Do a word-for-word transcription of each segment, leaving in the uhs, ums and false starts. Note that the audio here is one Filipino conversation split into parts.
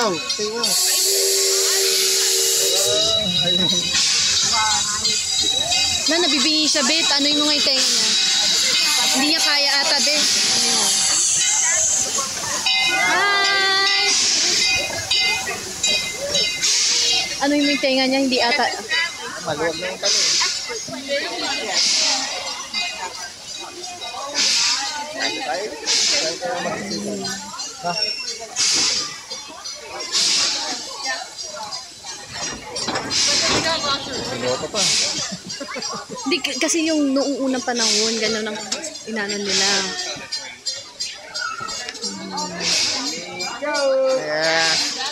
daw. Tingnan mo. Na, nabibingi siya, bet. Ano yung mga tenga niya? Hindi niya kaya ata, bet. Ano yun? Hi! Ano yung tenga niya? Hindi ata. Maluwag na yung kami. Ha? Loto pa. Hindi, kasi yung noong unang panahon, gano'n ang inanon nila. Yeah.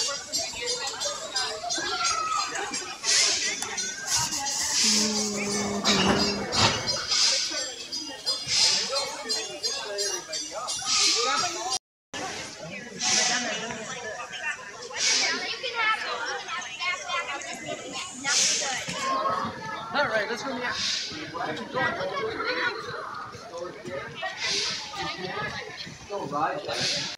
All right, let's go. Go, right.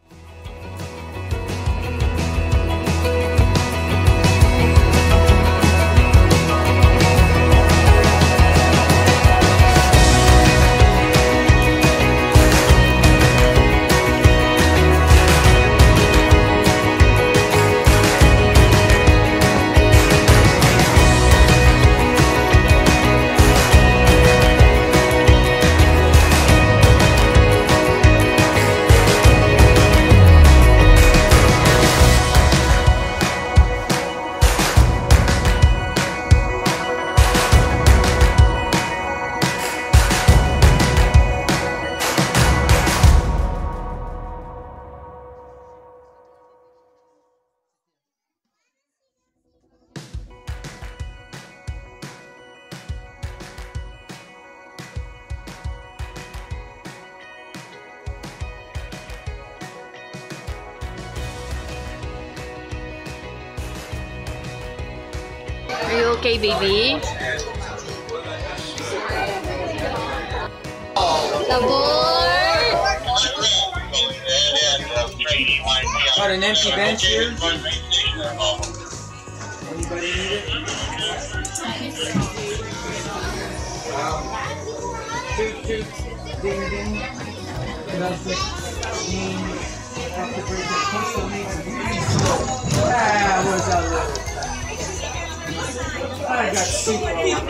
Are you okay, baby? Labor! Got an empty bench here. Anybody need it? Toot toot, ding ding. Classic. Ding. After breaking pencil makes ah, what's that little? I got super.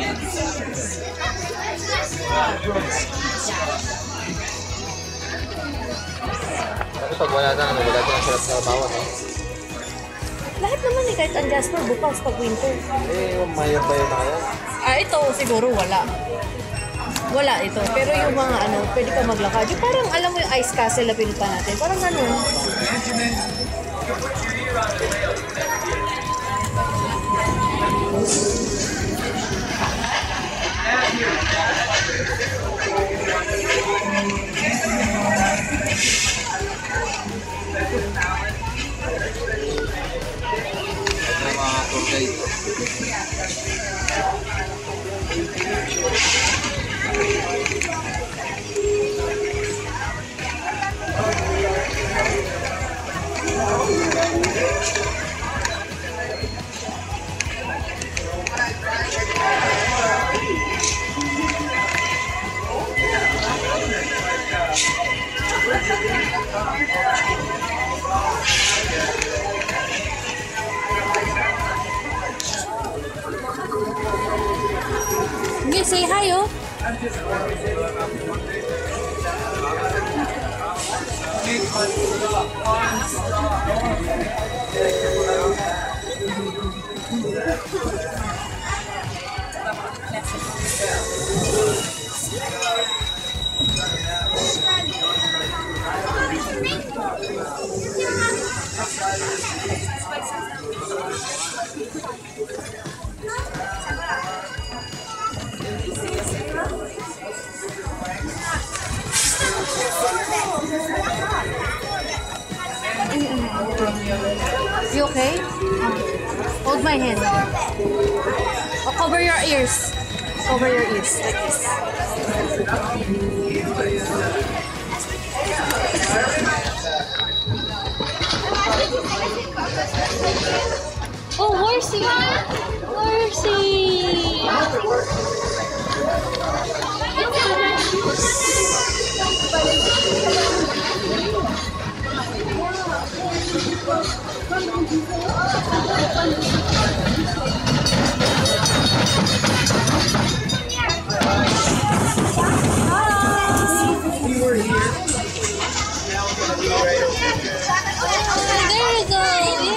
Kasi pag wala na, wala na ang sarap na bawat. Lahat naman eh, kahit ang Jasper, bukas pag winter. Eh, mayor ba yun na kaya? Ah, ito siguro wala. Wala ito. Pero yung mga ano, pwede pa maglakad. Yung parang alam mo yung ice castle na pinunta natin. Parang ganun. Okay, say hi, oh. You okay? Hold my hand. Oh, cover your ears. Cover your ears like this. Mercy! Mercy! There you go!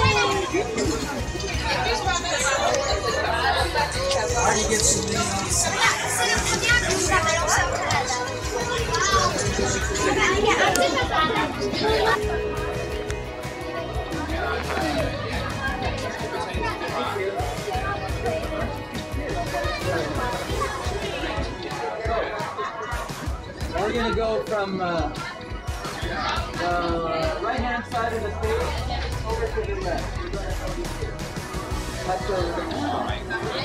We're gonna go from uh, the right-hand side of the stage over to the left. We're gonna go here. That's where we're going.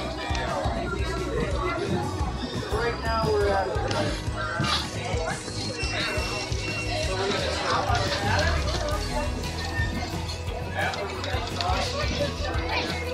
Right now we're at. So we're gonna